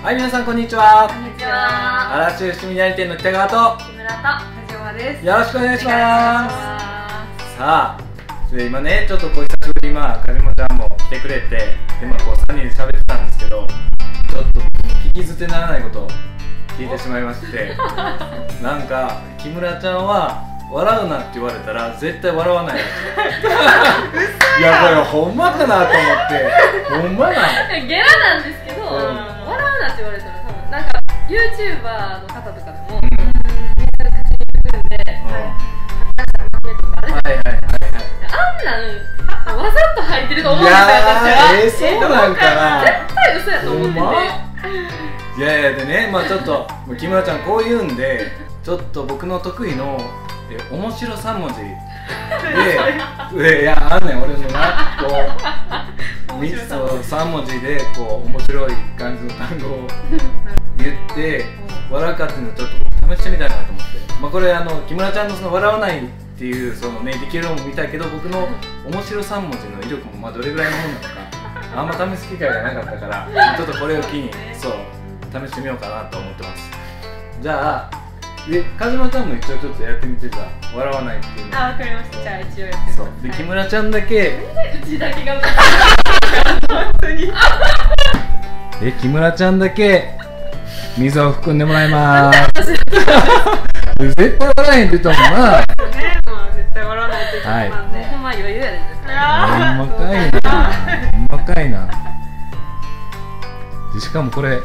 はい、皆さんこんにちは。 こんにちは。 嵐中七味料理店の北川と木村と梶山です。 よろしくお願いします。さあ、今ね、ちょっと久しぶりに梶山ちゃんも来てくれて、今3人で喋ってたんですけど、ちょっと聞き捨てならないことを聞いてしまいましてなんか木村ちゃんは笑うなって言われたら絶対笑わないいや、これほんまかなと思ってほんまなんゲラなんですけど、笑うなって言われたら多分なんか YouTuber の方とかでも水を口に含んであんなんわざと吐いてると思うんですよ、私は。 そうなんかな。 絶対嘘やと思ってて。 いやいやでね、ちょっと木村ちゃんこう言うんで、ちょっと僕の得意の面白3文字で、いやあんねん俺のな、こう3文字でこう面白い感じの単語を言って笑うかっていうのをちょっと試してみたいなと思って、これ木村ちゃんのその笑わないっていうそのねできるのも見たいけど、僕の面白3文字の威力もどれぐらいのものなのかあんま試す機会がなかったから、ちょっとこれを機にそう試してみようかなと思ってます。じゃあ梶間ちゃんも一応ちょっとやってみて、じゃあ笑わないっていうの。 わかりました。じゃあ一応やってみます。 そうで、木村ちゃんだけうちだけが本当に木村ちゃんだけ水を含んでもらいまーす絶対笑えへんって言ったもんな。 ね、絶対笑わないといけないんで、ほんま余裕やで。 ほんまかいな、ほんまかいな。でしかもこれ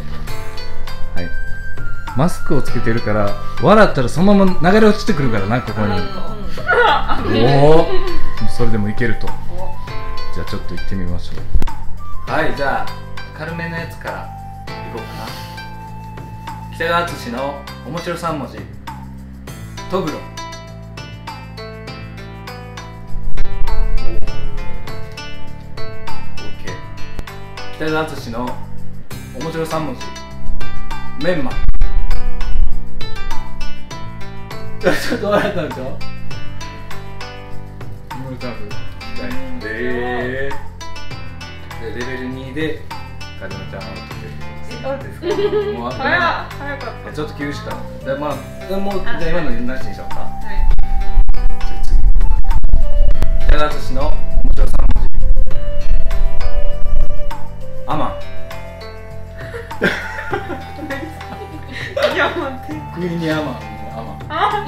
マスクをつけてるから笑ったらそのまま流れ落ちてくるからな、ここに。おお、それでもいけると。じゃあちょっと行ってみましょう。はい、じゃあ軽めのやつからいこうかな。北川敦の面白3文字トグロ。北川敦の面白3文字メンマ。ちょっと笑ったんでしょ。レベル2で梶間ちゃんはそうですか。 もう早かった。 ちょっと厳しかった。でもうじゃあ今のなしにしようか。 はい。 じゃあ次北川敦の面白3文字アマン。 いや待って。 クイニアマンのアマン。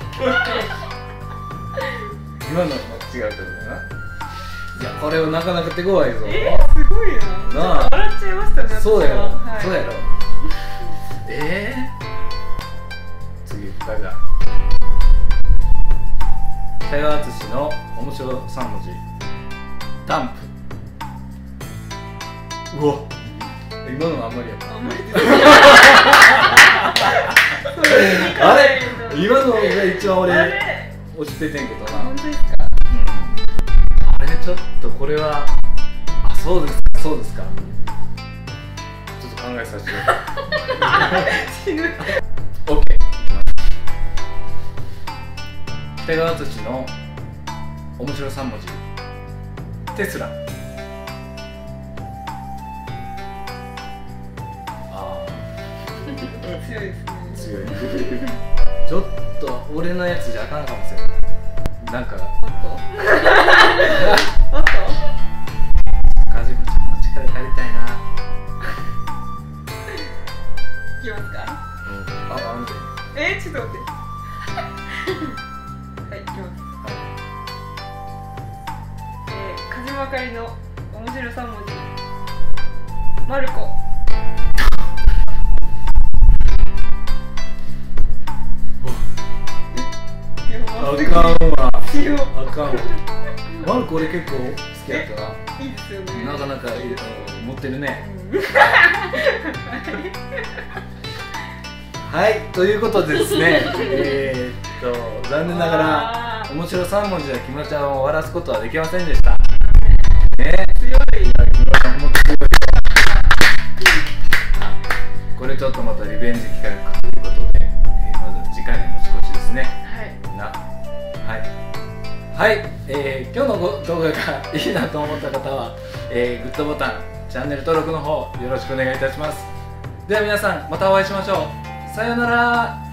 今のは違うってことだな。いや、これはなかなか手強いぞ。 すごいな。 なあ、 笑っちゃいましたね。 そうやろ、 はい、 そうやろ。次、北川敦の面白3文字ダンプ。うわ、今のはあんまりやった。 あんまりあれ今のが一番俺落ちててんけどな。 本当ですか。 あれちょっとこれはそうですか、そうですか。ちょっと考えさせてください。 死ぬ。 OK、 いきます。北川敦の面白3文字テスラ。 強いですね。 強いちょっと俺のやつじゃあかんかもしれない。なんかおっと梶間ちゃんの力借りたいな。 いきますか。 なんでちょっと待ってはい、いきます。梶間かりの面白3文字マルコ。 あかんわ、 強い。 あかんわ。マルコ俺結構好きやったな。 いいですよね。 なかなか持ってるね。はい、ということでですね残念ながら面白3文字では木村ちゃんを終わらすことはできませんでしたね。 強い。 木村ちゃんも強い。これちょっとまたリベンジ企画ということで、まず次回の持ち越しですね。はい、今日の動画がいいなと思った方は、グッドボタン、チャンネル登録の方よろしくお願いいたします。 では皆さんまたお会いしましょう。さようなら。